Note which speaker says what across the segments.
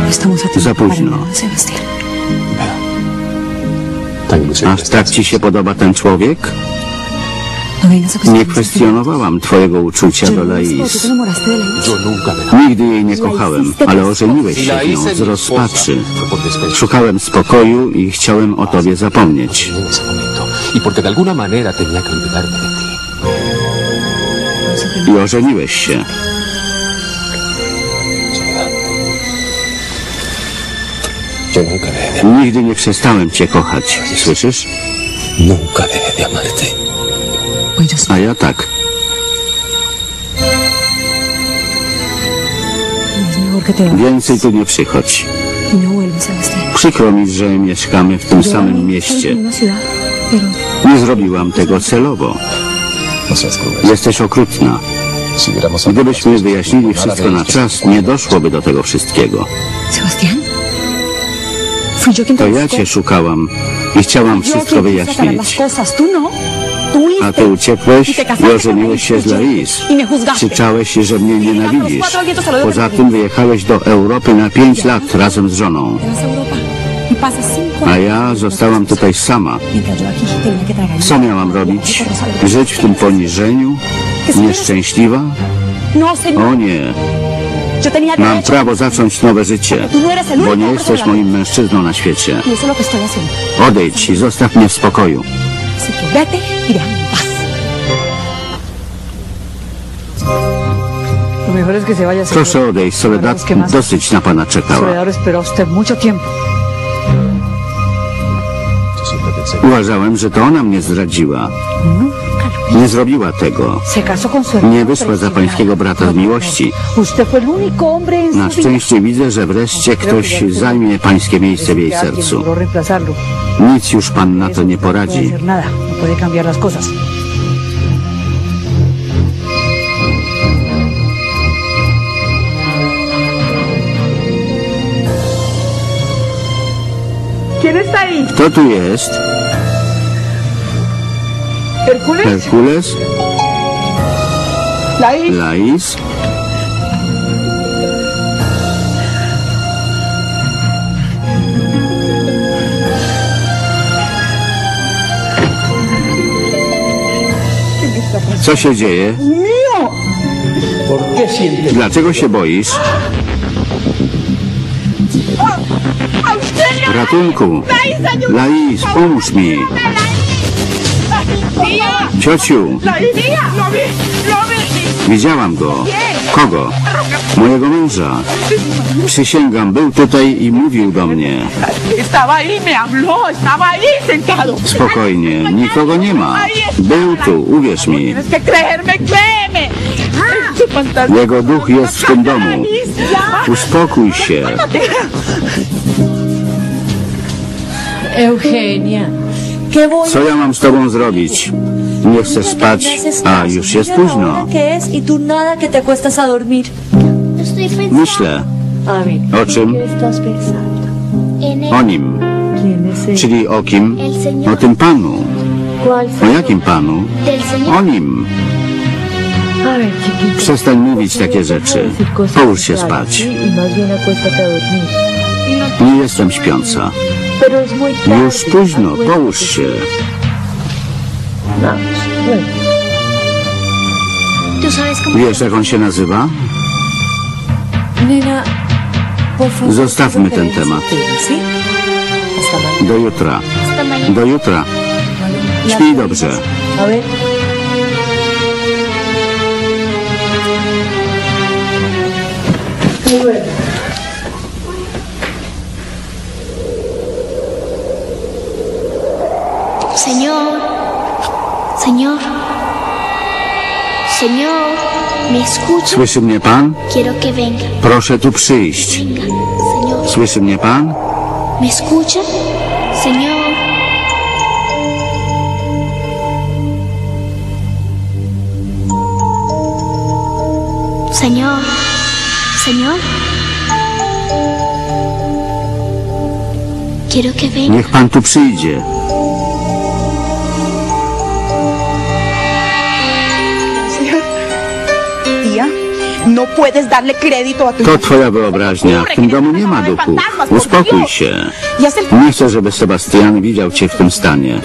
Speaker 1: Za późno. A tak ci się podoba ten człowiek? Nie kwestionowałam twojego uczucia do Lais. Nigdy jej nie kochałem, ale ożeniłeś się z nią z rozpaczy. Szukałem spokoju i chciałem o tobie zapomnieć. I ożeniłeś się. Nigdy nie przestałem cię kochać, słyszysz? A ja tak. Więcej tu nie przychodź. Przykro mi, że mieszkamy w tym samym mieście. Nie zrobiłam tego celowo. Jesteś okrutna. Gdybyśmy wyjaśnili wszystko na czas, nie doszłoby do tego wszystkiego. To ja cię szukałam i chciałam wszystko wyjaśnić. A ty uciekłeś i ożeniłeś się z Lais. Krzyczałeś, że mnie nienawidzisz. Poza tym wyjechałeś do Europy na 5 lat razem z żoną. A ja zostałam tutaj sama. Co miałam robić? Żyć w tym poniżeniu? Nieszczęśliwa? O nie. Mam prawo zacząć nowe życie, bo nie jesteś moim mężczyzną na świecie. Odejdź i zostaw mnie w spokoju. Proszę odejść, Soledad dosyć na pana czekała. Uważałem, że to ona mnie zdradziła. Nie zrobiła tego. Nie wyszła za pańskiego brata z miłości. Na szczęście widzę, że wreszcie ktoś zajmie pańskie miejsce w jej sercu. Nic już pan na to nie poradzi. Kto tu jest? Herkules? Lais? Co się dzieje? Dlaczego się boisz? Ratunku! Lais, pomóż mi! Ciociu! Widziałam go. Kogo? Mojego męża. Przysięgam, był tutaj i mówił do mnie. Spokojnie, nikogo nie ma. Był tu, uwierz mi. Jego duch jest w tym domu. Uspokój się.
Speaker 2: Eugenia.
Speaker 1: Co ja mam z tobą zrobić? Nie chcesz spać, a już jest późno. Myślę. O czym? O nim. Czyli o kim? O tym panu. O jakim panu? O nim. Przestań mówić takie rzeczy. Połóż się spać. Nie jestem śpiąca. Już późno, połóż się. Wiesz, jak on się nazywa? Zostawmy ten temat. Do jutra. Do jutra. Śpij dobrze.
Speaker 3: Señor, Señor, Señor, ¿me escucha?
Speaker 1: Słyszy mnie pan?
Speaker 3: Quiero que venga.
Speaker 1: Proszę tu przyjść.
Speaker 3: Venga, Señor.
Speaker 1: Słyszy mnie pan?
Speaker 3: ¿Me escucha? Señor. Señor, Señor. Quiero que venga.
Speaker 1: Niech pan tu przyjdzie.
Speaker 4: No
Speaker 1: To twoja wyobraźnia. W tym domu nie ma duchów. Uspokój się. Nie chcę, żeby Sebastian widział cię w tym stanie.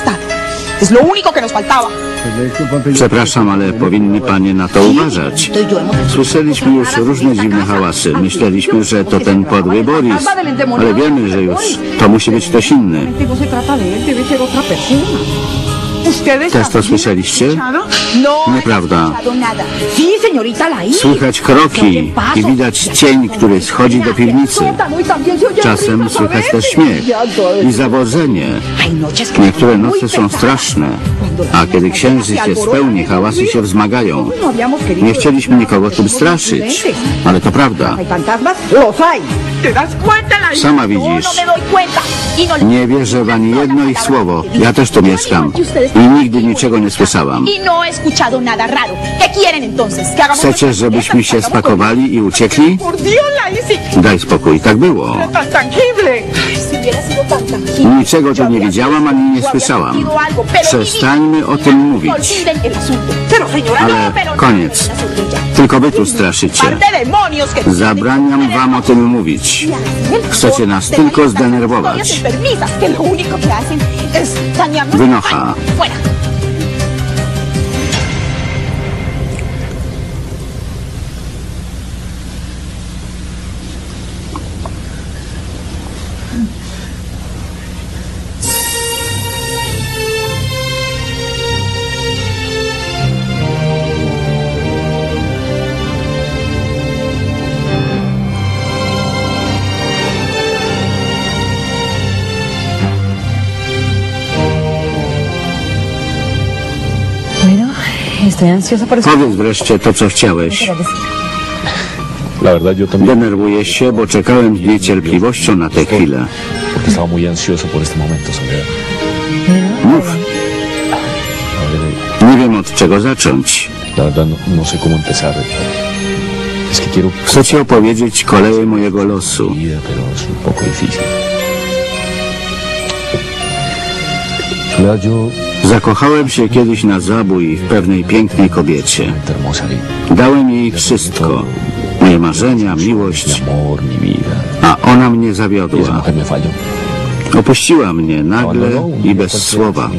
Speaker 1: Przepraszam, ale powinny panie na to uważać. Słyszeliśmy już różne dziwne hałasy. Myśleliśmy, że to ten podły Boris, ale wiemy, że już to musi być ktoś inny. Też to słyszeliście? Nieprawda. Słychać kroki i widać cień, który schodzi do piwnicy. Czasem słychać też śmiech i zawodzenie. Niektóre noce są straszne, a kiedy księżyc się spełni, hałasy się wzmagają. Nie chcieliśmy nikogo tym straszyć, ale to prawda. Sama widzisz. Nie wierzę w ani jedno ich słowo. Ja też tu mieszkam i nigdy niczego nie słyszałam. Chcecie, żebyśmy się spakowali i uciekli? Daj spokój, tak było. Niczego tu nie widziałam ani nie słyszałam. Przestańmy o tym mówić. Ale koniec. Tylko wy tu straszycie. Zabraniam wam o tym mówić. Chcecie nas tylko zdenerwować. Wynocha. Powiedz wreszcie to, co chciałeś. Denerwuję się, bo czekałem z niecierpliwością na tę chwilę. Mów. Nie wiem, od czego zacząć. Chcę ci opowiedzieć koleje mojego losu. Zakochałem się kiedyś na zabój w pewnej pięknej kobiecie. Dałem jej wszystko. Moje marzenia, miłość. A ona mnie zawiodła. Opuściła mnie nagle i bez słowa.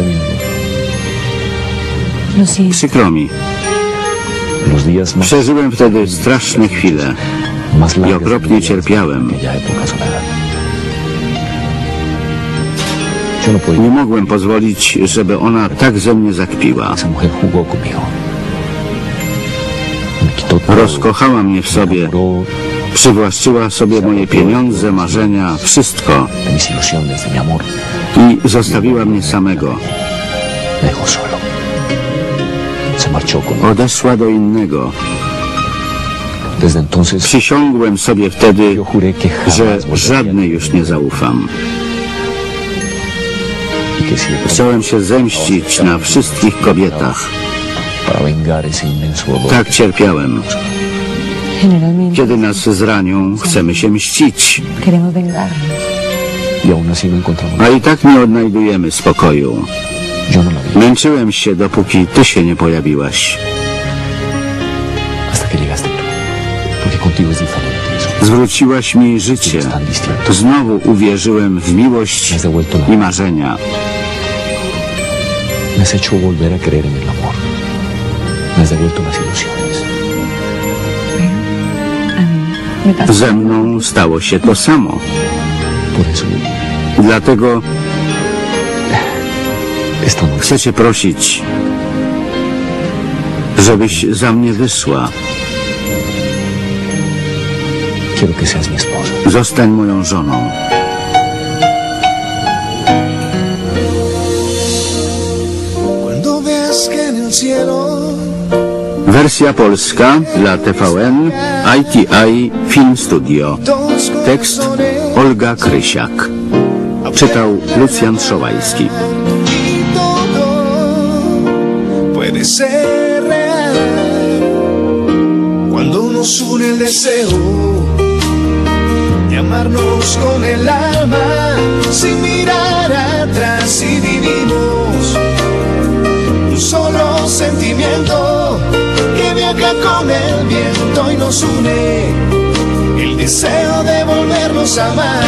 Speaker 1: Przykro mi. Przeżyłem wtedy straszne chwile i okropnie cierpiałem. Nie mogłem pozwolić, żeby ona tak ze mnie zakpiła. Rozkochała mnie w sobie, przywłaszczyła sobie moje pieniądze, marzenia, wszystko i zostawiła mnie samego. Odeszła do innego. Przysiągłem sobie wtedy, że żadnej już nie zaufam. Chciałem się zemścić na wszystkich kobietach. Tak cierpiałem. Kiedy nas zranią, chcemy się mścić. A i tak nie odnajdujemy spokoju. Męczyłem się, dopóki ty się nie pojawiłaś. Zwróciłaś mi życie. Znowu uwierzyłem w miłość i marzenia.
Speaker 2: Me has hecho volver a creer en el amor. Me has devuelto las ilusiones.
Speaker 1: Ze mną stało się to samo. Dlatego chcę cię prosić, żebyś za mnie wyszła. Zostań moją żoną. Wersja polska dla TVN ITI Film Studio. Tekst Olga Krysiak. Czytał Lucjan Szołajski.
Speaker 4: Puede ser real cuando nos une el deseo de amarnos con el alma sin mirar atrás y vivimos un solo sentimiento que viaja con el viento. hoy nos une el deseo de volvernos a amar.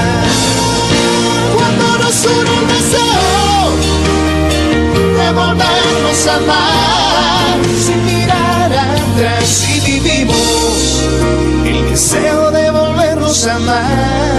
Speaker 4: Cuando nos une el deseo de volvernos a amar, sin mirar atrás y vivimos el deseo de volvernos a amar.